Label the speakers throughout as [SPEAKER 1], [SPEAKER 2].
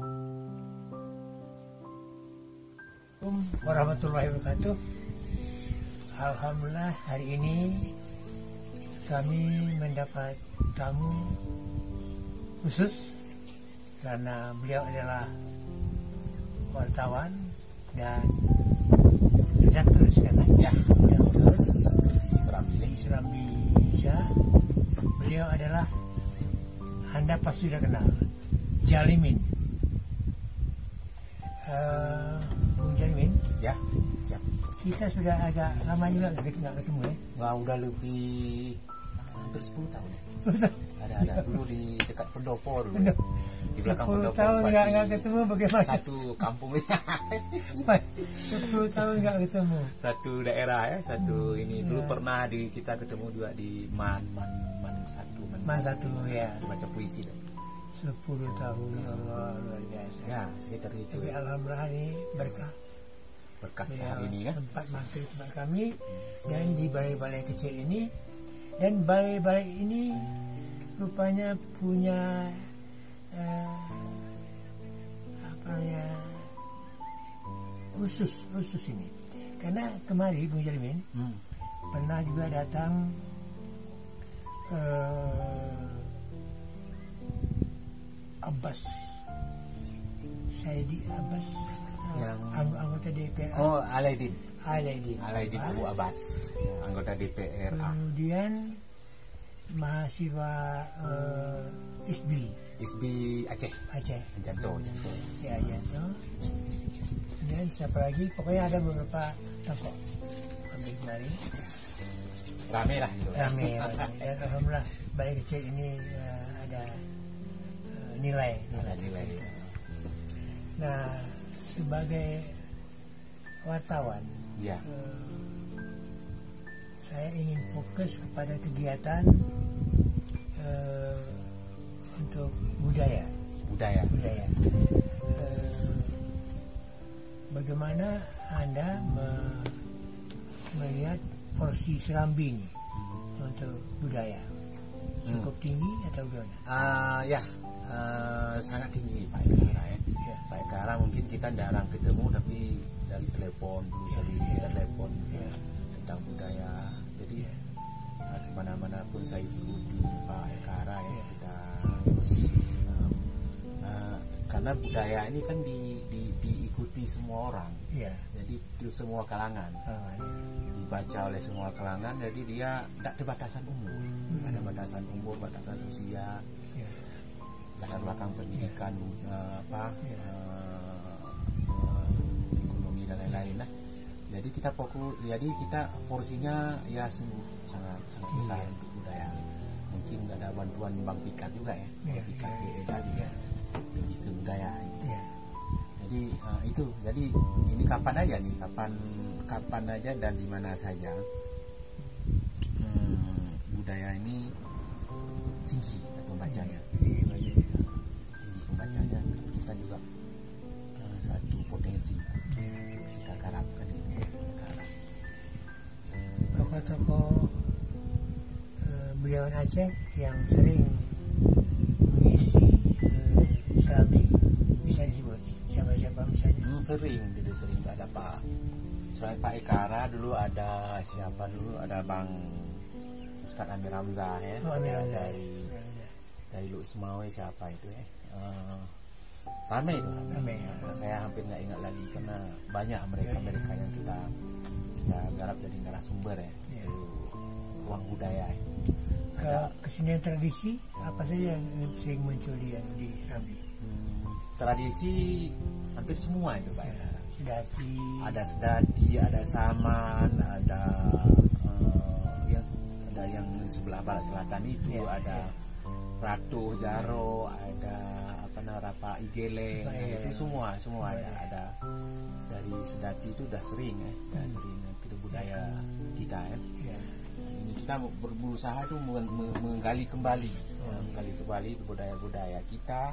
[SPEAKER 1] Warahmatullahi wabarakatuh. Alhamdulillah hari ini kami mendapat tamu khusus karena beliau adalah wartawan dan redaktur sekarang ya, redaktur Serambi Indonesia. Beliau adalah, Anda pasti sudah kenal, Jalimin. Bung Jalimin,
[SPEAKER 2] ya, siap.
[SPEAKER 1] Kita sudah agak lama juga nggak ketemu ya.
[SPEAKER 2] Nggak, udah lebih hampir 10 tahun. Ada dulu di dekat Pendopo dulu. Di belakang
[SPEAKER 1] 10
[SPEAKER 2] Pendopo.
[SPEAKER 1] tahun nggak ketemu, bagaimana?
[SPEAKER 2] Satu kampung ini.
[SPEAKER 1] 10 tahun nggak ketemu.
[SPEAKER 2] Satu daerah ya, satu ini dulu pernah kita ketemu juga di Man satu
[SPEAKER 1] ya.
[SPEAKER 2] Baca puisi dong.
[SPEAKER 1] 10 tahun, ya Allah, luar biasa.
[SPEAKER 2] Ya, sekitar itu.
[SPEAKER 1] Tapi alhamdulillah ini berkah
[SPEAKER 2] hari ini kan.
[SPEAKER 1] Sempat mampir tempat kami dan di balai-balai kecil ini, dan balai-balai ini rupanya punya khusus ini. Karena kemarin Bung Jalimin pernah juga datang Abbas Saidi Abbas
[SPEAKER 2] yang
[SPEAKER 1] anggota DPR.
[SPEAKER 2] Oh, Alaidin
[SPEAKER 1] Abbas.
[SPEAKER 2] Abbas ya, anggota DPR.
[SPEAKER 1] Kemudian mahasiswa ISBI Aceh
[SPEAKER 2] Janto
[SPEAKER 1] ya, Janto. Kemudian siapa lagi, pokoknya ada beberapa tokoh ambil kemarin.
[SPEAKER 2] Rame lah gitu.
[SPEAKER 1] Rame. Dan alhamdulillah balai kecil ini ada nilai. Nah, sebagai wartawan,
[SPEAKER 2] ya,
[SPEAKER 1] saya ingin fokus kepada kegiatan untuk budaya. Bagaimana Anda melihat porsi Serambi ini untuk budaya? Cukup tinggi atau bagaimana?
[SPEAKER 2] Sangat tinggi Pak Ekara ya. Pak Ekara mungkin kita jarang ketemu, tapi dari telepon dulu sering kita telepon tentang budaya. Jadi kemana-mana pun saya ikuti Pak Ekara ya. Kita karena budaya ini kan diikuti semua orang. Jadi itu semua kalangan. Dibaca oleh semua kalangan, jadi dia tidak ada batasan umur. Ada batasan umur, batasan usia, latar belakang pendidikan, ekonomi dan lain-lain lah. Jadi kita porsinya ya sungguh sangat besar untuk budaya. Mungkin ada bantuan Bang Pikat juga ya, Pikat BEDA juga lebih ke budaya. Jadi itu, jadi ini kapan aja dan di mana saja budaya ini tinggi pembacanya. Kita juga satu potensi kita harapkan
[SPEAKER 1] tokoh-tokoh beliauan Aceh yang sering mengisi Serambi, bisa disebut siapa misalnya?
[SPEAKER 2] Sering nggak ada Pak. Selain Pak Ekara dulu ada siapa dulu? Ada Bang Ustadz Amir Hamzah ya. Dari Luk Semawe, siapa itu ya? Ramai itu. Saya hampir nggak ingat lagi karena banyak mereka yang kita garap jadi narasumber ya. Ruang budaya.
[SPEAKER 1] Kesenian tradisi apa saja yang sering muncul di Serambi?
[SPEAKER 2] Tradisi hampir semua itu Pak.
[SPEAKER 1] Sedati.
[SPEAKER 2] Ada sedati, ada saman, ada yang sebelah barat selatan itu ada Ratu Jaro, ada Rapa Igele, itu semua ada. Dari sedati itu udah sering ya, itu budaya kita ya. Ini kita berusaha itu menggali kembali budaya kita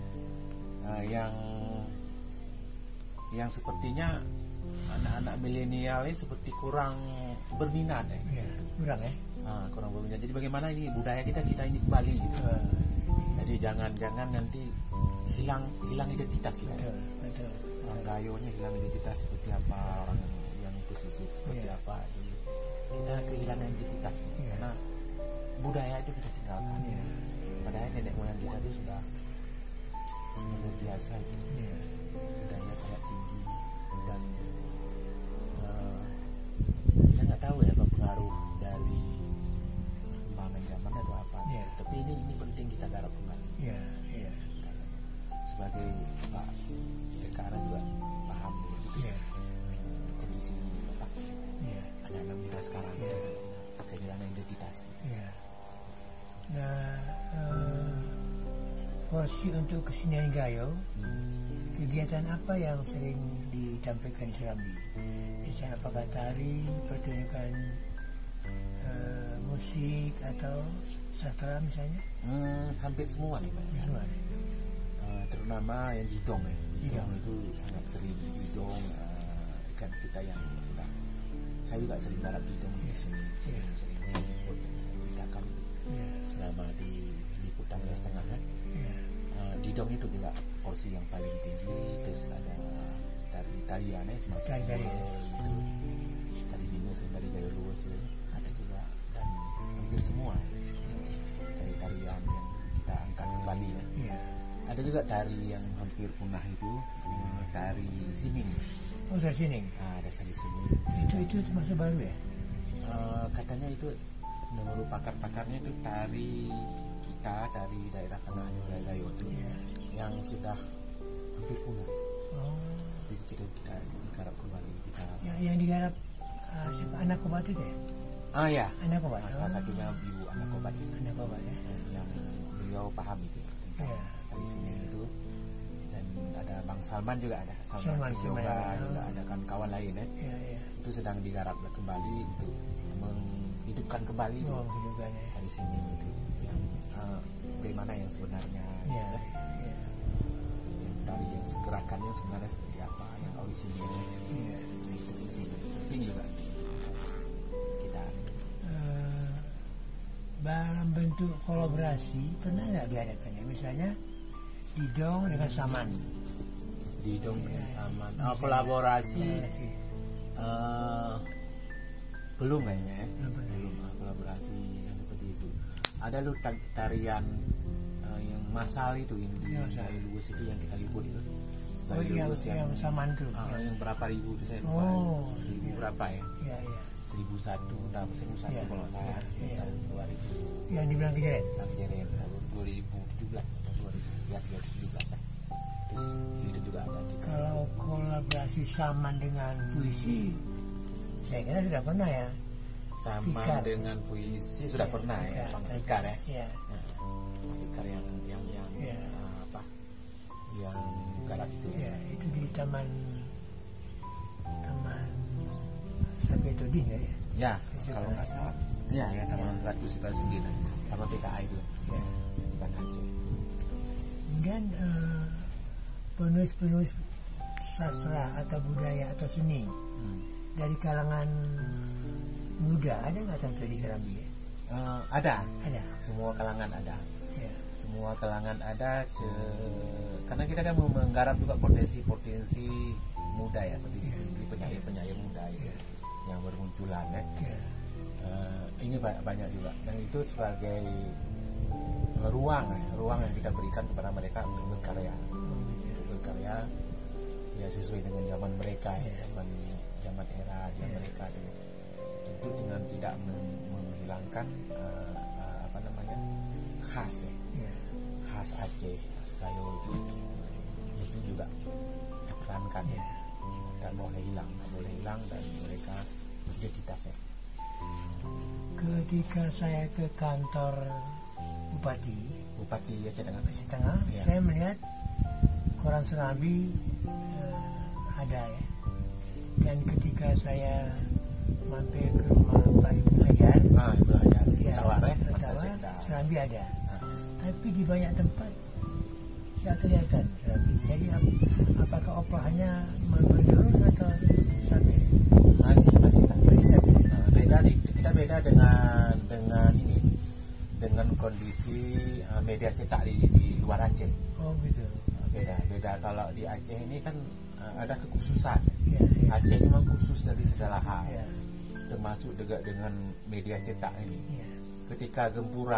[SPEAKER 2] yang sepertinya anak-anak milenial ini seperti kurang berminat
[SPEAKER 1] kurang berminat.
[SPEAKER 2] Jadi bagaimana ini budaya kita ini kembali gitu. Jadi jangan nanti hilang identitas kita.
[SPEAKER 1] Betul.
[SPEAKER 2] Orang Gayonya hilang identitas seperti apa, orang yang pesisir seperti apa. Jadi kita kehilangan identitas karena budaya itu kita tinggalkan. Padahal nenek moyang kita itu sudah luar biasa itu. Budaya sangat tinggi dan kita nggak tahu ya apa pengaruh dari perkembangan zaman atau apa. Tapi ini penting kita garap kembali. Sebagai Pak Dekara juga paham begitu. Kondisi apa? Anak-anak muda sekarang kehilangan identitas.
[SPEAKER 1] Nah, porsi untuk kesenian Gayo, kegiatan apa yang sering ditampilkan di Serambi? Misalnya apakah tari, pertunjukan musik atau sastra misalnya?
[SPEAKER 2] Hampir semua nih Pak. Terutama yang didong ya. Didong itu sangat sering didong, kan kita yang sudah, saya juga sering garap didong di sini, sering ikut dan selama di liputan Wilayah Tengah kan. Didong itu juga porsi yang paling tinggi. Terus ada tariannya semacam tari binus dan tari Gayo Luwes ada juga, dan hampir semua dari tarian yang kita angkat kembali ya. Ada juga tari yang hampir punah itu, tari sining.
[SPEAKER 1] Oh, tari sining.
[SPEAKER 2] Ada tari sining.
[SPEAKER 1] Itu termasuk baru ya?
[SPEAKER 2] Katanya itu menurut pakar-pakarnya itu tari kita dari daerah tengah daerah Gayo itu yang sudah hampir punah. Jadi kita garap kembali.
[SPEAKER 1] Yang digarap siapa? Anak Kobat itu ya?
[SPEAKER 2] Ya.
[SPEAKER 1] Anak Kobat.
[SPEAKER 2] Salah satunya Ibu Anak Kobat.
[SPEAKER 1] Anak Kobat ya.
[SPEAKER 2] Yang beliau paham itu tentang tari sini itu. Dan ada Bang Salman juga ada. Salman juga ada kan kawan lain ya. Itu sedang digarap kembali untuk menghidupkan kembali tari sini itu. Yang bagaimana yang sebenarnya. Yang tari yang gerakannya sebenarnya seperti apa, yang orisinilnya. Itu penting juga kita.
[SPEAKER 1] Dalam bentuk kolaborasi pernah nggak diadakannya? Misalnya didong dengan saman.
[SPEAKER 2] Didong dengan saman. Kolaborasi belum kayaknya ya. Belum kolaborasi yang seperti itu. Ada lu tarian yang masal itu yang di Gayo Luwes itu yang kita liput itu.
[SPEAKER 1] Yang saman tuh.
[SPEAKER 2] Yang berapa ribu itu saya lupa. 1000 berapa ya? 1001 kalau saya tahun 2000.
[SPEAKER 1] Yang dibilang kejadian
[SPEAKER 2] tahun 2017 atau 2017 ya. Terus itu juga ada di.
[SPEAKER 1] Kalau kolaborasi saman dengan puisi, saya kira sudah pernah ya.
[SPEAKER 2] Saman dengan puisi sudah pernah ya, sama Fikar ya. Fikar yang apa? Yang garap itu.
[SPEAKER 1] Itu di Taman Sapetudin ya.
[SPEAKER 2] Ya, kalau nggak salah. Ya, Taman 109. Taman PKA itu. Bukan Aceh.
[SPEAKER 1] Kemudian penulis-penulis sastra atau budaya atau seni dari kalangan muda ada nggak tampil di Serambi ya?
[SPEAKER 2] Ada. Semua kalangan ada. Semua kalangan ada. Karena kita kan menggarap juga potensi muda ya, potensi penyair muda ya, yang bermunculan ya. Ini banyak juga, dan itu sebagai ruang yang kita berikan kepada mereka untuk berkarya ya sesuai dengan zaman mereka ya, zaman era dia mereka dulu. Tentu dengan tidak menghilangkan khas ya. Khas Aceh, khas Gayo itu juga diperankan dan boleh hilang dan mereka identitasnya.
[SPEAKER 1] Ketika saya ke kantor Bupati
[SPEAKER 2] Aceh
[SPEAKER 1] Tengah, saya melihat koran Serambi ada ya. Dan ketika saya mampir ke rumah Pak Ibnu Hajar, Serambi ada. Tapi di banyak tempat tidak kelihatan Serambi. Jadi apakah operahannya menurun atau stabil?
[SPEAKER 2] Masih stabil. Kita beda dengan kondisi media cetak di luar Aceh.
[SPEAKER 1] Oh gitu.
[SPEAKER 2] Beda kalau di Aceh ini kan ada kekhususan.
[SPEAKER 1] Ya, ya.
[SPEAKER 2] Aceh ini memang khusus dari segala hal,
[SPEAKER 1] Ya,
[SPEAKER 2] termasuk juga dengan media cetak ini.
[SPEAKER 1] ya.
[SPEAKER 2] Ketika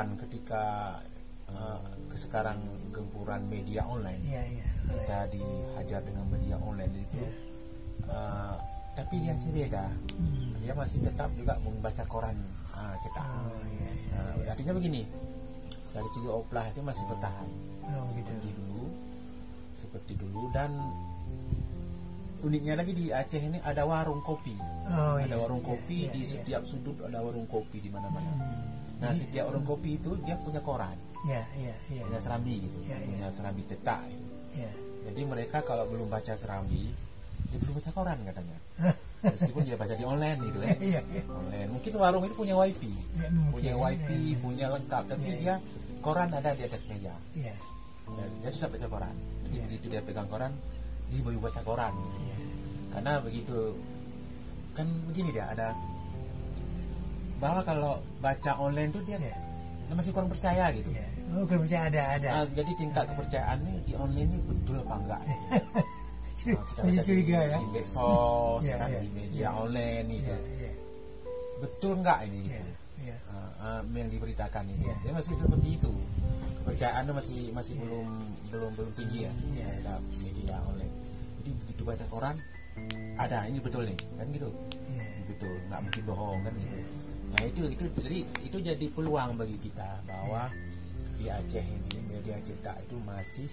[SPEAKER 2] sekarang gempuran media online,
[SPEAKER 1] Ya, ya.
[SPEAKER 2] kita dihajar dengan media online itu.
[SPEAKER 1] Ya.
[SPEAKER 2] Tapi dia Aceh beda. Dia masih tetap juga membaca koran cetak.
[SPEAKER 1] Oh, ya, ya.
[SPEAKER 2] Artinya begini, dari segi oplah itu masih bertahan
[SPEAKER 1] Oh, gitu.
[SPEAKER 2] seperti dulu. Dan uniknya lagi di Aceh ini ada warung kopi.
[SPEAKER 1] Oh,
[SPEAKER 2] Ada
[SPEAKER 1] iya,
[SPEAKER 2] warung
[SPEAKER 1] iya,
[SPEAKER 2] kopi
[SPEAKER 1] iya,
[SPEAKER 2] di
[SPEAKER 1] iya.
[SPEAKER 2] setiap sudut, ada warung kopi di mana-mana. Nah, setiap warung kopi itu dia punya koran,
[SPEAKER 1] Ya, ya, ya.
[SPEAKER 2] punya serambi gitu,
[SPEAKER 1] Ya, ya.
[SPEAKER 2] punya serambi cetak gitu.
[SPEAKER 1] Ya.
[SPEAKER 2] Jadi mereka kalau belum baca serambi, dia belum baca koran katanya. Meskipun dia baca di online gitu ya.
[SPEAKER 1] Iya, iya.
[SPEAKER 2] Online. Mungkin warung itu punya wifi,
[SPEAKER 1] Ya, mungkin.
[SPEAKER 2] punya wifi,
[SPEAKER 1] Ya,
[SPEAKER 2] punya lengkap, tapi
[SPEAKER 1] Ya, ya.
[SPEAKER 2] dia koran ada di atas meja.
[SPEAKER 1] ya.
[SPEAKER 2] Dan dia sudah baca koran. Jadi
[SPEAKER 1] Ya.
[SPEAKER 2] begitu dia pegang koran, dia baru baca koran.
[SPEAKER 1] Ya.
[SPEAKER 2] Karena begitu, kan begini dia ada bahwa kalau baca online tuh dia
[SPEAKER 1] Ya.
[SPEAKER 2] masih kurang percaya gitu.
[SPEAKER 1] Ya. Oh, kepercayaan ada.
[SPEAKER 2] Jadi tingkat kepercayaannya di online ini betul apa enggak? Kita
[SPEAKER 1] Masih
[SPEAKER 2] baca
[SPEAKER 1] curiga ya.
[SPEAKER 2] di medsos,
[SPEAKER 1] Ya,
[SPEAKER 2] kan,
[SPEAKER 1] ya.
[SPEAKER 2] di media online gitu.
[SPEAKER 1] Ya, ya.
[SPEAKER 2] Betul enggak ini
[SPEAKER 1] Ya,
[SPEAKER 2] gitu?
[SPEAKER 1] ya.
[SPEAKER 2] Yang diberitakan ini.
[SPEAKER 1] Ya.
[SPEAKER 2] Dia masih seperti itu. Kepercayaannya masih belum tinggi ya
[SPEAKER 1] Ya.
[SPEAKER 2] terhadap media online. Jadi begitu baca koran, ada ini betul nih, kan gitu.
[SPEAKER 1] Ya.
[SPEAKER 2] Betul, nggak mungkin bohong kan gitu. Nah itu jadi peluang bagi kita bahwa di Aceh ini media cetak itu masih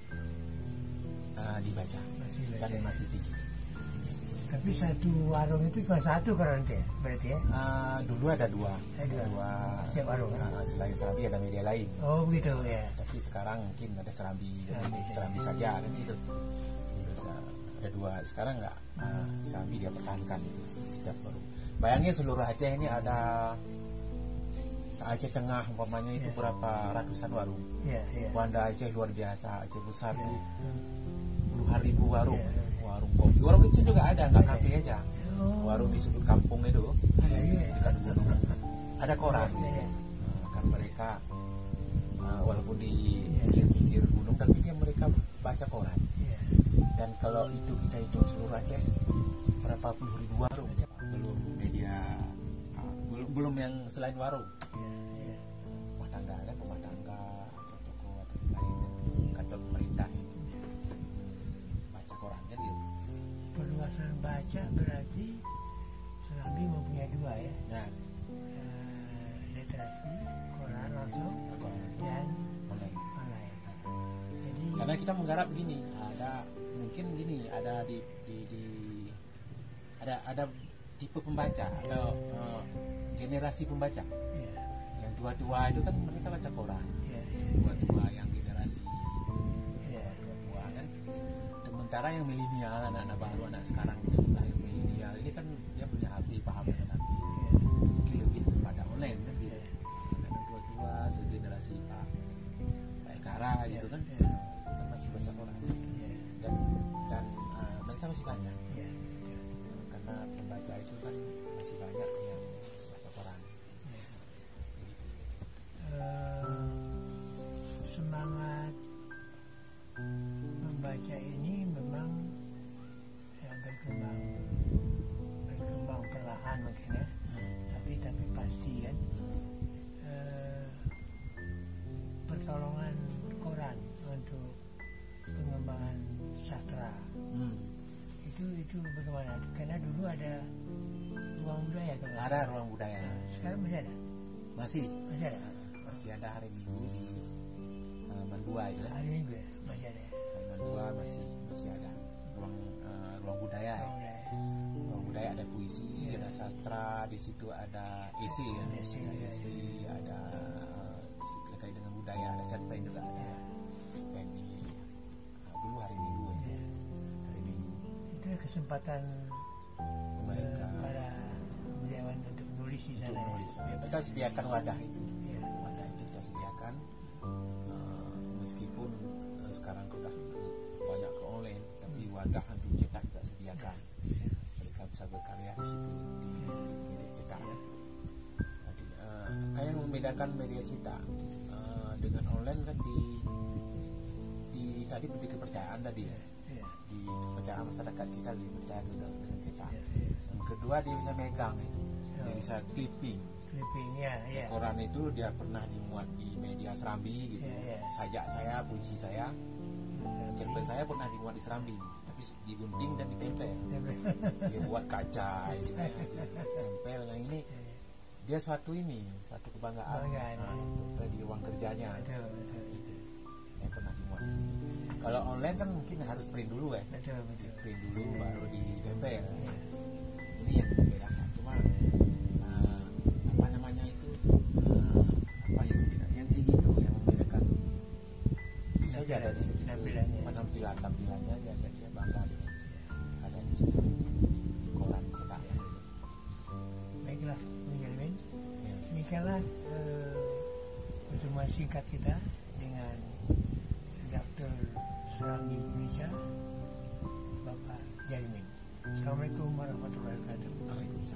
[SPEAKER 2] dibaca
[SPEAKER 1] Masih
[SPEAKER 2] dan
[SPEAKER 1] baca.
[SPEAKER 2] masih tinggi.
[SPEAKER 1] Tapi satu warung itu cuma satu koran ya, berarti ya?
[SPEAKER 2] Dulu ada dua
[SPEAKER 1] Ada dua. Setiap warung.
[SPEAKER 2] selain Serambi ada media lain.
[SPEAKER 1] Oh begitu ya.
[SPEAKER 2] Tapi sekarang mungkin ada Serambi
[SPEAKER 1] Serambi.
[SPEAKER 2] Serambi saja kan gitu. Ada dua, sekarang nggak. Serambi dia pertahankan gitu, setiap warung. Bayangin seluruh Aceh ini ada Aceh Tengah umpamanya itu
[SPEAKER 1] Ya.
[SPEAKER 2] berapa ratusan warung.
[SPEAKER 1] Ya, ya.
[SPEAKER 2] Banda Aceh luar biasa, Aceh besar
[SPEAKER 1] Ya.
[SPEAKER 2] itu puluhan ribu warung.
[SPEAKER 1] Ya.
[SPEAKER 2] Warung kopi, warung kecil juga ada, nggak
[SPEAKER 1] Ada.
[SPEAKER 2] kafe aja.
[SPEAKER 1] Oh.
[SPEAKER 2] Warung di sudut kampung itu
[SPEAKER 1] Ada juga ya?
[SPEAKER 2] dekat gunung ada koran.
[SPEAKER 1] Ya.
[SPEAKER 2] Kan mereka walaupun di
[SPEAKER 1] Ya.
[SPEAKER 2] pinggir gunung, tapi dia mereka baca koran.
[SPEAKER 1] Ya.
[SPEAKER 2] Dan kalau itu kita hitung seluruh Aceh berapa puluh ribu warung, belum media, belum yang selain warung,
[SPEAKER 1] Ya.
[SPEAKER 2] rumah tangga ada, rumah tangga atau toko atau lain, kantor pemerintah baca koran kan gitu.
[SPEAKER 1] Perluasan baca berarti Serambi mempunyai dua ya.
[SPEAKER 2] Nah,
[SPEAKER 1] Literasi, koran langsung
[SPEAKER 2] koran
[SPEAKER 1] dan
[SPEAKER 2] online.
[SPEAKER 1] online. Jadi
[SPEAKER 2] Karena kita menggarap gini, ada mungkin gini, ada ada tipe pembaca, ada generasi pembaca.
[SPEAKER 1] ya,
[SPEAKER 2] Yang tua-tua itu kan mereka baca koran.
[SPEAKER 1] ya,
[SPEAKER 2] Tua-tua yang generasi
[SPEAKER 1] ya,
[SPEAKER 2] tua kan. Sementara yang milenial, anak-anak baru, anak sekarang yang lahir milenial ini kan dia punya HP, paham dengan HP. Mungkin lebih kepada online kan gitu. Dan yang tua-tua segenerasi Pak Ekara gitu kan,
[SPEAKER 1] ya,
[SPEAKER 2] itu kan masih baca koran.
[SPEAKER 1] ya,
[SPEAKER 2] Dan mereka masih banyak.
[SPEAKER 1] ya.
[SPEAKER 2] Karena pembaca itu kan masih banyak yang baca koran. Begitu.
[SPEAKER 1] Semangat membaca ini memang ya, berkembang perlahan mungkin ya, tapi pasti kan. Pertolongan koran untuk pengembangan sastra itu bagaimana? Karena dulu ada ruang budaya kalau nggak
[SPEAKER 2] Ada
[SPEAKER 1] salah.
[SPEAKER 2] ruang budaya.
[SPEAKER 1] Sekarang masih ada?
[SPEAKER 2] Masih
[SPEAKER 1] Masih ada?
[SPEAKER 2] ada hari Minggu di Halaman 2 itu ya.
[SPEAKER 1] Hari Minggu ya? Masih ada ya?
[SPEAKER 2] Halaman 2 masih ada ruang budaya.
[SPEAKER 1] Ruang budaya.
[SPEAKER 2] Ruang budaya ada puisi, ada sastra, di situ ada esai ya. Esai, ada terkait dengan budaya, ada cerpen juga ada. Cerpen di dulu hari Minggu ya. Hari Minggu
[SPEAKER 1] Itu kesempatan
[SPEAKER 2] mereka
[SPEAKER 1] para budayawan untuk menulis di
[SPEAKER 2] untuk
[SPEAKER 1] sana ya?
[SPEAKER 2] menulis. Ya, kita sediakan wadah itu.
[SPEAKER 1] Ya.
[SPEAKER 2] Wadah itu kita sediakan, meskipun sekarang sudah banyak ke online, tapi wadah untuk cetak juga sediakan. Mereka bisa berkarya di situ di cetak. Jadi, kayak yang membeda kan media cetak. Dengan online kan tadi kepercayaan tadi ya. Di kepercayaan masyarakat kita lebih percaya dengan cetak. Yang kedua dia bisa megang itu, dia bisa clipping. Koran itu dia pernah dimuat di media Serambi gitu. Sajak saya, puisi saya, cerpen saya pernah dimuat di Serambi, tapi digunting dan ditempel. Dia buat kaca, ditempel. Nah ini dia satu kebanggaan untuk di ruang kerjanya. Gitu. Saya pernah dimuat di sini. Kalau online kan mungkin harus print dulu ya. Print dulu baru ditempel. Ini yang membedakan. Cuma apa namanya itu apa yang membedakan? Yang kayak gitu yang membedakan. Bisa aja dari segi tampilannya dia bangga dengan ada di sini koran cetak.
[SPEAKER 1] Baiklah, Bung Jelmin. Demikianlah pertemuan singkat kita dengan redaktur Serambi Indonesia, Bapak Jelmin. Assalamualaikum warahmatullahi wabarakatuh.
[SPEAKER 2] Waalaikumsalam.